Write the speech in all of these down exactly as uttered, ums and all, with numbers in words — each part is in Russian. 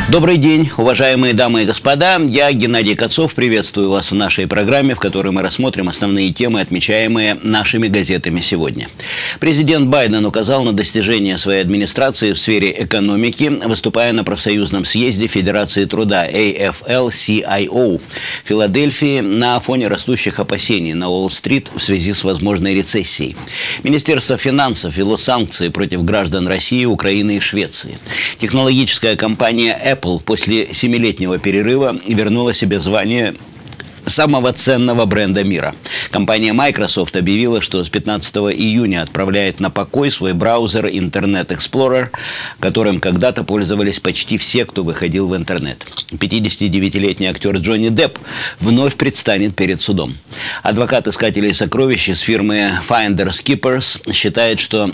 Добрый день, уважаемые дамы и господа. Я, Геннадий Кацов, приветствую вас в нашей программе, в которой мы рассмотрим основные темы, отмечаемые нашими газетами сегодня. Президент Байден указал на достижения своей администрации в сфере экономики, выступая на профсоюзном съезде Федерации труда эй эф эл си ай о в Филадельфии на фоне растущих опасений на Уолл-стрит в связи с возможной рецессией. Министерство финансов ввело санкции против граждан России, Украины и Швеции. Технологическая компания Apple Apple после семилетнего перерыва вернула себе звание самого ценного бренда мира. Компания Microsoft объявила, что с пятнадцатого июня отправляет на покой свой браузер Internet Explorer, которым когда-то пользовались почти все, кто выходил в интернет. пятидесятидевятилетний актер Джонни Депп вновь предстанет перед судом. Адвокат искателей сокровищ из фирмы Finders Keepers считает, что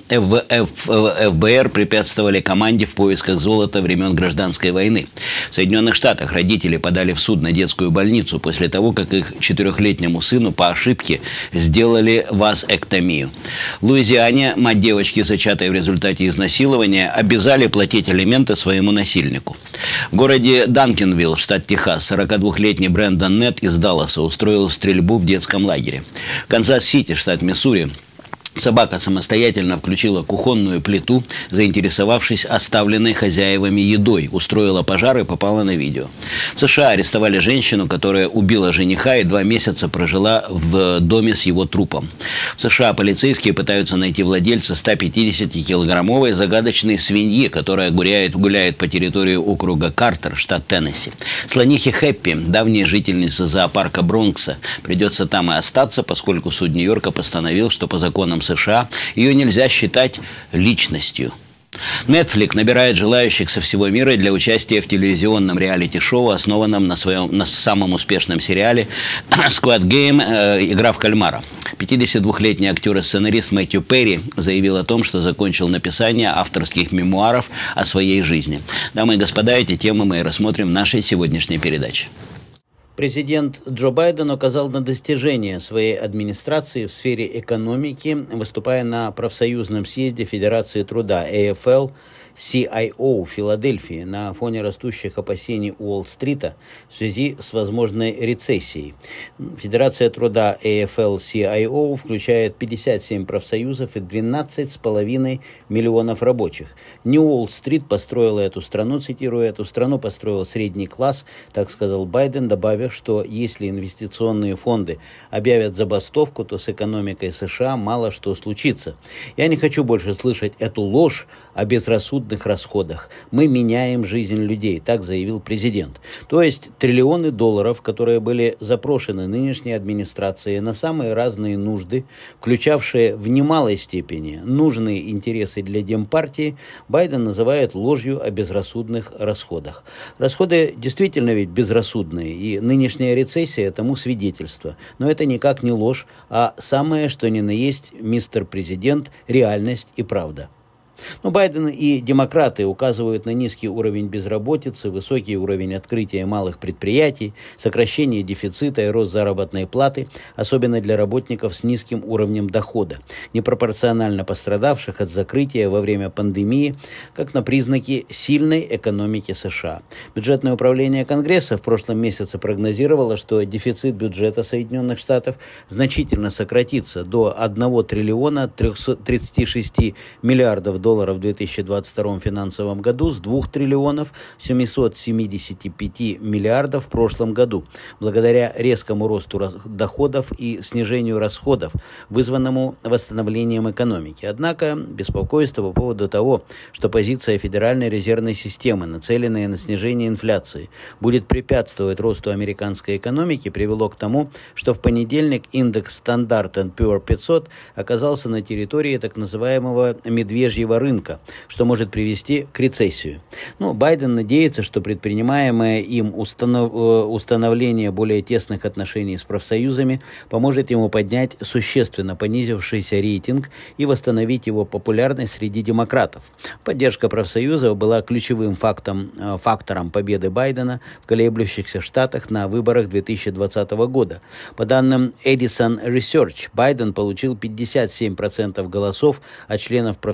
эф бэ эр препятствовали команде в поисках золота времен гражданской войны. В Соединенных Штатах родители подали в суд на детскую больницу после того, как как их четырехлетнему сыну по ошибке сделали вазэктомию. В Луизиане мать девочки, зачатой в результате изнасилования, обязали платить алименты своему насильнику. В городе Данкинвилл, штат Техас, сорокадвухлетний Брэндон Нетт из Далласа устроил стрельбу в детском лагере. В Канзас-Сити, штат Миссури, собака самостоятельно включила кухонную плиту, заинтересовавшись оставленной хозяевами едой, устроила пожар и попала на видео. В США арестовали женщину, которая убила жениха и два месяца прожила в доме с его трупом. В США полицейские пытаются найти владельца стопятидесятикилограммовой загадочной свиньи, которая гуляет, гуляет по территории округа Картер, штат Теннесси. Слонихе Хэппи, давняя жительница зоопарка Бронкса, придется там и остаться, поскольку суд Нью-Йорка постановил, что по законам США ее нельзя считать личностью. Netflix набирает желающих со всего мира для участия в телевизионном реалити-шоу, основанном на своем на самом успешном сериале Squid Game э, «Игра в кальмара». пятидесятидвухлетний актер и сценарист Мэтью Перри заявил о том, что закончил написание авторских мемуаров о своей жизни. Дамы и господа, эти темы мы рассмотрим в нашей сегодняшней передаче. Президент Джо Байден указал на достижения своей администрации в сфере экономики, выступая на профсоюзном съезде Федерации труда эй эф эл си ай о в Филадельфии на фоне растущих опасений Уолл-стрита в связи с возможной рецессией. Федерация труда эй эф эл си ай о включает пятьдесят семь профсоюзов и двенадцать с половиной миллионов рабочих. Не Уолл-стрит построила эту страну, цитирую, эту страну построил средний класс, так сказал Байден, добавив, что если инвестиционные фонды объявят забастовку, то с экономикой США мало что случится. Я не хочу больше слышать эту ложь о безрассудных расходах. Мы меняем жизнь людей, так заявил президент. То есть триллионы долларов, которые были запрошены нынешней администрацией на самые разные нужды, включавшие в немалой степени нужные интересы для Демпартии, Байден называет ложью о безрассудных расходах. Расходы действительно ведь безрассудные, и нынешняя рецессия тому свидетельство. Но это никак не ложь, а самое, что ни на есть, мистер президент, реальность и правда. Но Байден и демократы указывают на низкий уровень безработицы, высокий уровень открытия малых предприятий, сокращение дефицита и рост заработной платы, особенно для работников с низким уровнем дохода, непропорционально пострадавших от закрытия во время пандемии, как на признаки сильной экономики США. Бюджетное управление Конгресса в прошлом месяце прогнозировало, что дефицит бюджета Соединенных Штатов значительно сократится до одного триллиона тридцати шести миллиардов долларов в две тысячи двадцать втором финансовом году с двух триллионов семисот семидесяти пяти миллиардов в прошлом году, благодаря резкому росту доходов и снижению расходов, вызванному восстановлением экономики. Однако беспокойство по поводу того, что позиция Федеральной резервной системы, нацеленная на снижение инфляции, будет препятствовать росту американской экономики, привело к тому, что в понедельник индекс Standard энд Пуэр пятьсот оказался на территории так называемого медвежьего рынка, что может привести к рецессии. Но Байден надеется, что предпринимаемое им установ... установление более тесных отношений с профсоюзами поможет ему поднять существенно понизившийся рейтинг и восстановить его популярность среди демократов. Поддержка профсоюзов была ключевым фактом, фактором победы Байдена в колеблющихся штатах на выборах две тысячи двадцатого года. По данным Edison Research, Байден получил пятьдесят семь процентов голосов от членов профсоюзов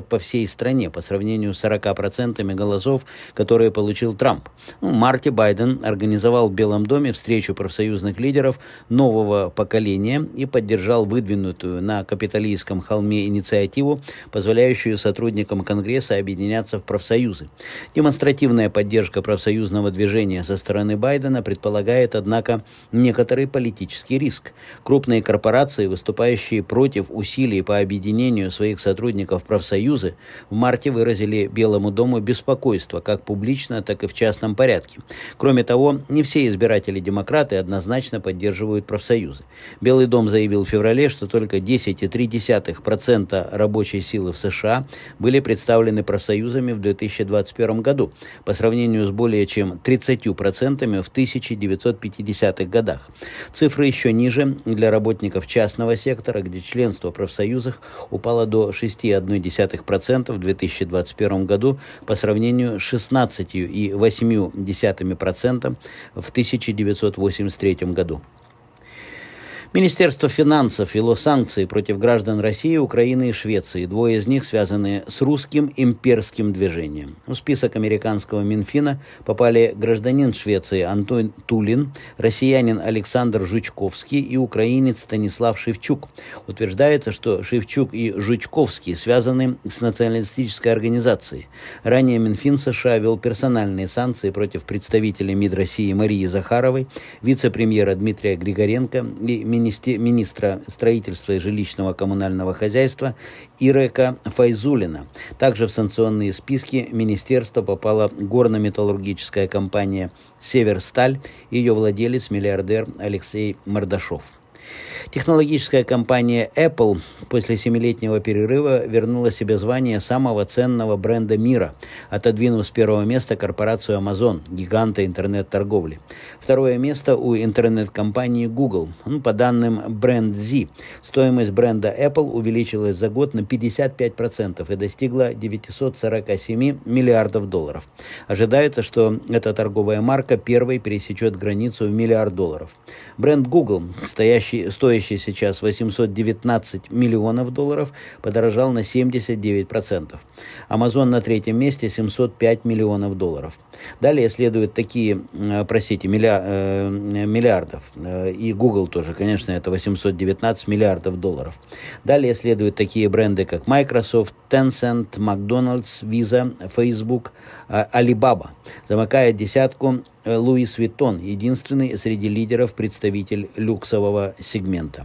демократов по всей стране по сравнению с сорока процентами голосов, которые получил Трамп. Ну, в марте Байден организовал в Белом доме встречу профсоюзных лидеров нового поколения и поддержал выдвинутую на Капитолийском холме инициативу, позволяющую сотрудникам Конгресса объединяться в профсоюзы. Демонстративная поддержка профсоюзного движения со стороны Байдена предполагает, однако, некоторый политический риск. Крупные корпорации, выступающие против усилий по объединению своих сотрудников в профсоюзы, в марте выразили Белому дому беспокойство как публично, так и в частном порядке. Кроме того, не все избиратели-демократы однозначно поддерживают профсоюзы. Белый дом заявил в феврале, что только десять целых три десятых процента рабочей силы в США были представлены профсоюзами в две тысячи двадцать первом году, по сравнению с более чем тридцатью процентами в тысяча девятьсот пятидесятых годах. Цифры еще ниже для работников частного сектора, где членство в профсоюзах упало до шесть целых одна десятая процента в две тысячи двадцать первом году по сравнению с шестнадцатью целых восемью десятыми процента в тысяча девятьсот восемьдесят третьем году. Министерство финансов ввело санкции против граждан России, Украины и Швеции. Двое из них связаны с русским имперским движением. В список американского Минфина попали гражданин Швеции Антон Тулин, россиянин Александр Жучковский и украинец Станислав Шевчук. Утверждается, что Шевчук и Жучковский связаны с националистической организацией. Ранее Минфин США ввел персональные санкции против представителей МИД России Марии Захаровой, вице-премьера Дмитрия Григоренко и министра министра строительства и жилищного коммунального хозяйства Ирека Файзуллина. Также в санкционные списки министерства попала горно-металлургическая компания «Северсталь» и ее владелец-миллиардер Алексей Мордашов. Технологическая компания Apple после семилетнего перерыва вернула себе звание самого ценного бренда мира, отодвинув с первого места корпорацию Amazon, гиганта интернет-торговли. Второе место у интернет-компании Google. Ну, по данным BrandZ, стоимость бренда Apple увеличилась за год на пятьдесят пять процентов и достигла девятьсот сорок семь миллиардов долларов. Ожидается, что эта торговая марка первой пересечет границу в миллиард долларов. Бренд Google, стоящий стоящий сейчас восемьсот девятнадцать миллионов долларов, подорожал на семьдесят девять процентов. Amazon на третьем месте семьсот пять миллионов долларов. Далее следуют такие, простите, миллиар, миллиардов. И Google тоже, конечно, это восемьсот девятнадцать миллиардов долларов. Далее следуют такие бренды, как Microsoft, Tencent, McDonald's, Visa, Facebook, Alibaba. Замыкает десятку Луис Виттон, единственный среди лидеров представитель люксового сегмента.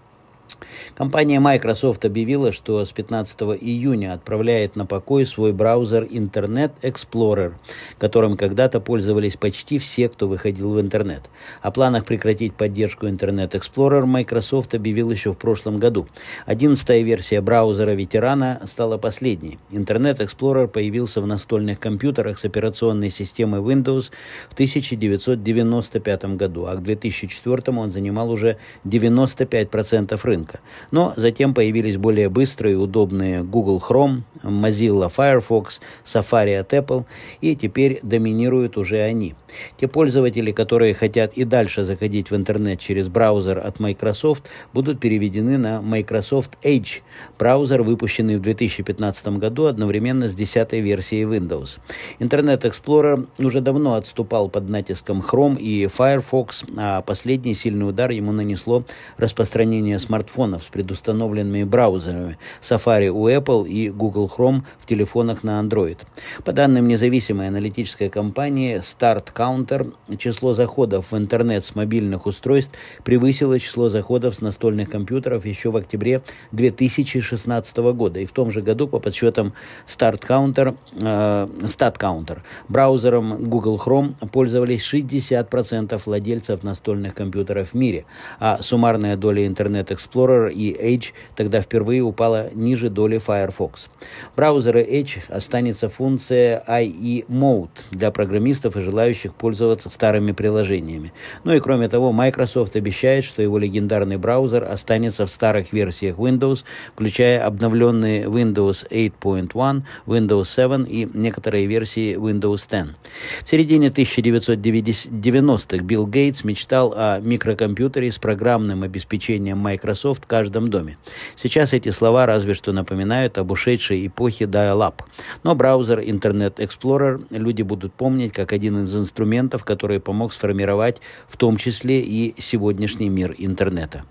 Компания Microsoft объявила, что с пятнадцатого июня отправляет на покой свой браузер Internet Explorer, которым когда-то пользовались почти все, кто выходил в интернет. О планах прекратить поддержку Internet Explorer Microsoft объявил еще в прошлом году. Одиннадцатая версия браузера ветерана стала последней. Internet Explorer появился в настольных компьютерах с операционной системой Windows в тысяча девятьсот девяносто пятом году, а к две тысячи четвёртому он занимал уже девяносто пять процентов рынка. Но затем появились более быстрые и удобные Google Chrome, Mozilla Firefox, Safari от Apple, и теперь доминируют уже они. Те пользователи, которые хотят и дальше заходить в интернет через браузер от Microsoft, будут переведены на Microsoft Edge, браузер, выпущенный в две тысячи пятнадцатом году одновременно с десятой версией Windows. Internet Explorer уже давно отступал под натиском Chrome и Firefox, а последний сильный удар ему нанесло распространение смартфонов с предустановленными браузерами Safari у Apple и Google Chrome в телефонах на Android. По данным независимой аналитической компании Start Counter, число заходов в интернет с мобильных устройств превысило число заходов с настольных компьютеров еще в октябре две тысячи шестнадцатого года. И в том же году, по подсчетам Start Counter, э, Stat Counter, браузером Google Chrome пользовались шестьдесят процентов владельцев настольных компьютеров в мире, а суммарная доля Internet Explorer и Edge тогда впервые упала ниже доли Firefox. В браузере Edge останется функция ай и Mode для программистов и желающих пользоваться старыми приложениями. Ну и кроме того, Microsoft обещает, что его легендарный браузер останется в старых версиях Windows, включая обновленные Windows восемь точка один, Windows семь и некоторые версии Windows десять. В середине тысяча девятьсот девяностых Билл Гейтс мечтал о микрокомпьютере с программным обеспечением Microsoft каждом доме. Сейчас эти слова разве что напоминают об ушедшей эпохе dial-up. Но браузер Internet Explorer люди будут помнить как один из инструментов, который помог сформировать в том числе и сегодняшний мир интернета.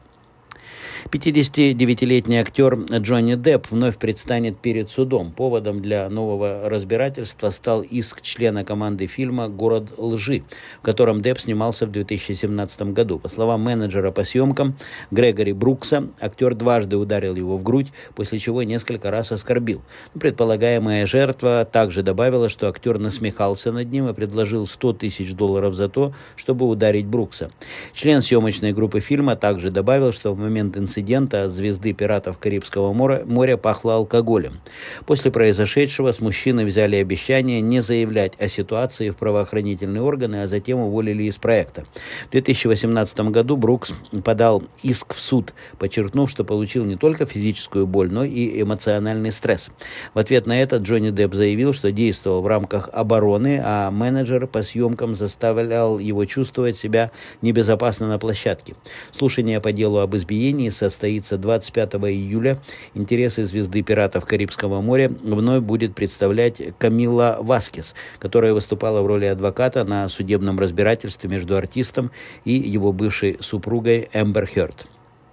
пятидесятидевятилетний актер Джонни Депп вновь предстанет перед судом. Поводом для нового разбирательства стал иск члена команды фильма «Город лжи», в котором Депп снимался в две тысячи семнадцатом году. По словам менеджера по съемкам Грегори Брукса, актер дважды ударил его в грудь, после чего несколько раз оскорбил. Предполагаемая жертва также добавила, что актер насмехался над ним и предложил сто тысяч долларов за то, чтобы ударить Брукса. Член съемочной группы фильма также добавил, что в момент инцидента инцидента от звезды пиратов Карибского моря, моря пахло алкоголем. После произошедшего с мужчины взяли обещание не заявлять о ситуации в правоохранительные органы, а затем уволили из проекта. В две тысячи восемнадцатом году Брукс подал иск в суд, подчеркнув, что получил не только физическую боль, но и эмоциональный стресс. В ответ на это Джонни Депп заявил, что действовал в рамках обороны, а менеджер по съемкам заставлял его чувствовать себя небезопасно на площадке. Слушание по делу об избиении состоится двадцать пятого июля. Интересы звезды пиратов Карибского моря вновь будет представлять Камила Васкес, которая выступала в роли адвоката на судебном разбирательстве между артистом и его бывшей супругой Эмбер Хёрд.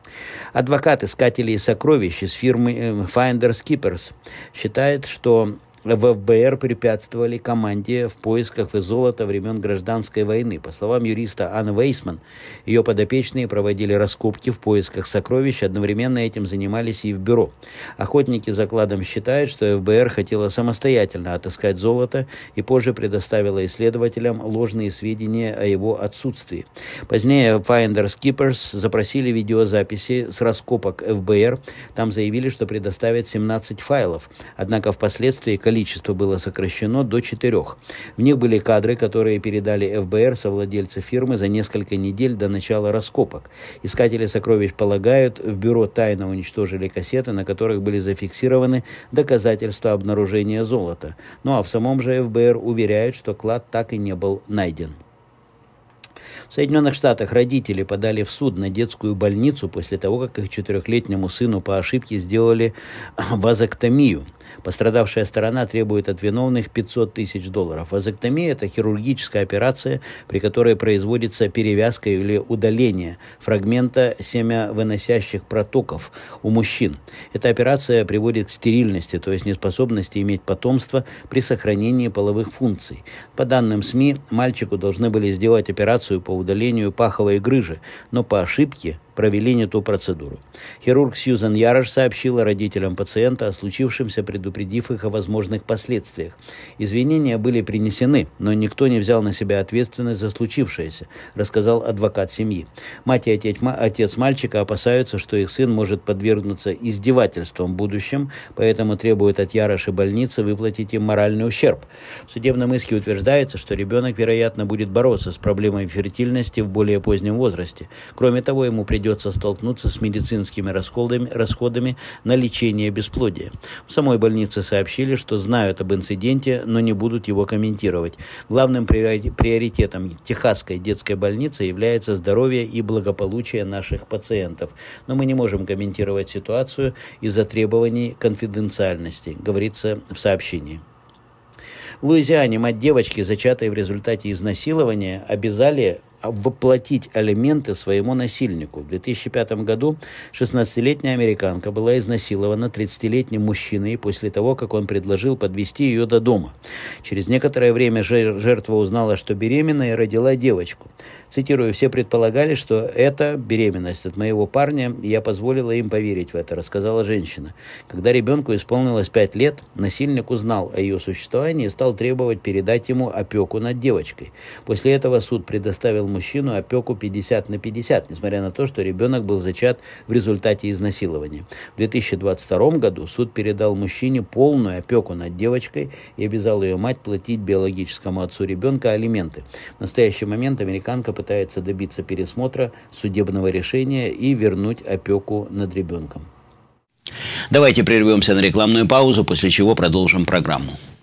Адвокат искателей сокровищ из фирмы Finders Keepers считает, что в эф бэ эр препятствовали команде в поисках золота времен Гражданской войны. По словам юриста Анны Вейсман, ее подопечные проводили раскопки в поисках сокровищ, одновременно этим занимались и в бюро. Охотники за кладом считают, что эф бэ эр хотела самостоятельно отыскать золото и позже предоставила исследователям ложные сведения о его отсутствии. Позднее Finders Keepers запросили видеозаписи с раскопок эф бэ эр. Там заявили, что предоставят семнадцать файлов, однако впоследствии количество было сокращено до четырех. В них были кадры, которые передали эф бэ эр совладельцы фирмы за несколько недель до начала раскопок. Искатели сокровищ полагают, в бюро тайно уничтожили кассеты, на которых были зафиксированы доказательства обнаружения золота. Ну а в самом же эф бэ эр уверяют, что клад так и не был найден. В Соединенных Штатах родители подали в суд на детскую больницу после того, как их четырехлетнему сыну по ошибке сделали вазэктомию. Пострадавшая сторона требует от виновных пятьсот тысяч долларов. Вазэктомия – это хирургическая операция, при которой производится перевязка или удаление фрагмента семявыносящих протоков у мужчин. Эта операция приводит к стерильности, то есть неспособности иметь потомство при сохранении половых функций. По данным СМИ, мальчику должны были сделать операцию по удалению паховой грыжи, но по ошибке провели не ту процедуру. Хирург Сьюзан Ярош сообщила родителям пациента о случившемся, предупредив их о возможных последствиях. Извинения были принесены, но никто не взял на себя ответственность за случившееся, рассказал адвокат семьи. Мать и отец, отец мальчика опасаются, что их сын может подвергнуться издевательствам в будущем, поэтому требуют от Яроши больницы выплатить им моральный ущерб. В судебном иске утверждается, что ребенок, вероятно, будет бороться с проблемой фертильности в более позднем возрасте. Кроме того, ему придется столкнуться с медицинскими расходами, расходами на лечение бесплодия. В самой больнице сообщили, что знают об инциденте, но не будут его комментировать. Главным приоритетом Техасской детской больницы является здоровье и благополучие наших пациентов. Но мы не можем комментировать ситуацию из-за требований конфиденциальности, говорится в сообщении. В Луизиане мать девочки, зачатой в результате изнасилования, обязали воплотить алименты своему насильнику. В две тысячи пятом году шестнадцатилетняя американка была изнасилована тридцатилетним мужчиной после того, как он предложил подвезти ее до дома. Через некоторое время жертва узнала, что беременна, и родила девочку. Цитирую: «Все предполагали, что это беременность от моего парня, и я позволила им поверить в это», — рассказала женщина. Когда ребенку исполнилось пять лет, насильник узнал о ее существовании и стал требовать передать ему опеку над девочкой. После этого суд предоставил мужчину опеку пятьдесят на пятьдесят, несмотря на то, что ребенок был зачат в результате изнасилования. В две тысячи двадцать втором году суд передал мужчине полную опеку над девочкой и обязал ее мать платить биологическому отцу ребенка алименты. В настоящий момент американка пытается добиться пересмотра судебного решения и вернуть опеку над ребенком. Давайте прервемся на рекламную паузу, после чего продолжим программу.